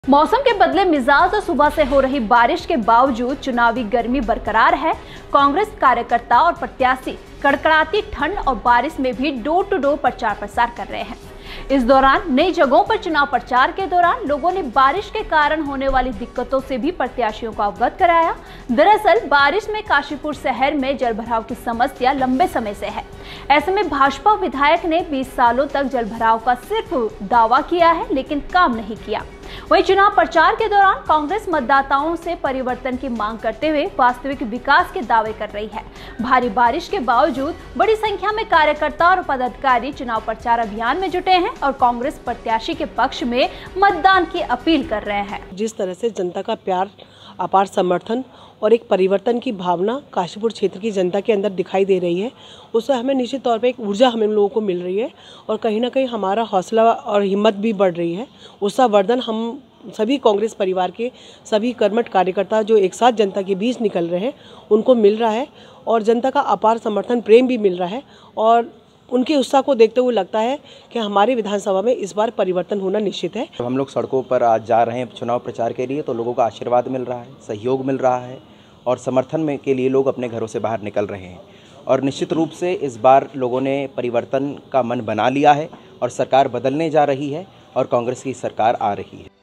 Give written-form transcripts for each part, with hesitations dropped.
मौसम के बदले मिजाज और सुबह से हो रही बारिश के बावजूद चुनावी गर्मी बरकरार है। कांग्रेस कार्यकर्ता और प्रत्याशी कड़कड़ाती ठंड और बारिश में भी डोर टू डोर प्रचार प्रसार कर रहे हैं। इस दौरान नई जगहों पर चुनाव प्रचार के दौरान लोगों ने बारिश के कारण होने वाली दिक्कतों से भी प्रत्याशियों को अवगत कराया। दरअसल बारिश में काशीपुर शहर में जलभराव की समस्या लंबे समय से है। ऐसे में भाजपा विधायक ने 20 सालों तक जलभराव का सिर्फ दावा किया है, लेकिन काम नहीं किया। वहीं चुनाव प्रचार के दौरान कांग्रेस मतदाताओं से परिवर्तन की मांग करते हुए वास्तविक विकास के दावे कर रही है। भारी बारिश के बावजूद बड़ी संख्या में कार्यकर्ता और पदाधिकारी चुनाव प्रचार अभियान में जुटे हैं और कांग्रेस प्रत्याशी के पक्ष में मतदान की अपील कर रहे हैं। जिस तरह से जनता का प्यार, अपार समर्थन और एक परिवर्तन की भावना काशीपुर क्षेत्र की जनता के अंदर दिखाई दे रही है, उससे हमें निश्चित तौर पे एक ऊर्जा हम लोगों को मिल रही है और कहीं ना कहीं हमारा हौसला और हिम्मत भी बढ़ रही है। उसका वर्धन हम सभी कांग्रेस परिवार के सभी कर्मठ कार्यकर्ता जो एक साथ जनता के बीच निकल रहे हैं उनको मिल रहा है और जनता का अपार समर्थन प्रेम भी मिल रहा है और उनके उत्साह को देखते हुए लगता है कि हमारे विधानसभा में इस बार परिवर्तन होना निश्चित है। हम लोग सड़कों पर आज जा रहे हैं चुनाव प्रचार के लिए, तो लोगों का आशीर्वाद मिल रहा है, सहयोग मिल रहा है और समर्थन में के लिए लोग अपने घरों से बाहर निकल रहे हैं और निश्चित रूप से इस बार लोगों ने परिवर्तन का मन बना लिया है और सरकार बदलने जा रही है और कांग्रेस की सरकार आ रही है।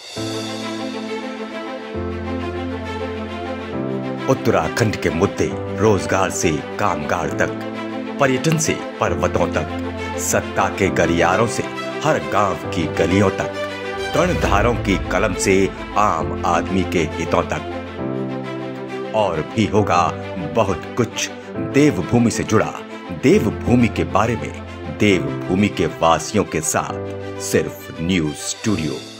उत्तराखंड के मुद्दे रोजगार से कामगार तक, पर्यटन से पर्वतों तक, सत्ता के गलियारों से हर गांव की गलियों तक, कर्णधारों की कलम से आम आदमी के हितों तक और भी होगा बहुत कुछ देवभूमि से जुड़ा। देवभूमि के बारे में देवभूमि के वासियों के साथ सिर्फ न्यूज़ स्टूडियो।